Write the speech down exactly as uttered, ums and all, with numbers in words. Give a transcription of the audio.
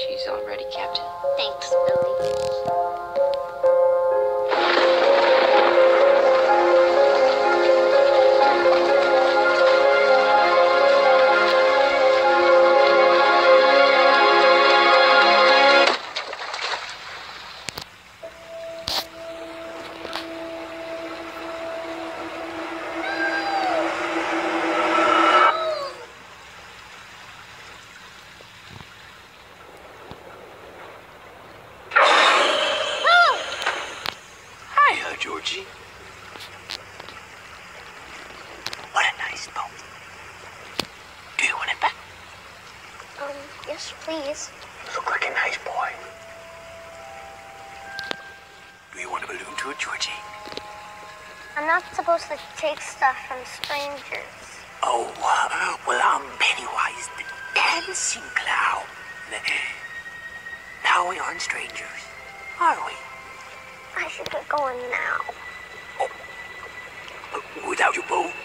She's all ready, Captain. Thanks, Billy. Georgie. What a nice boat. Do you want it back? Um, yes, please. You look like a nice boy. Do you want a balloon too, Georgie? I'm not supposed to take stuff from strangers. Oh, uh, well, I'm Pennywise the Dancing Clown. Now we aren't strangers, are we? I should get going now. Oh. Uh, without your boat?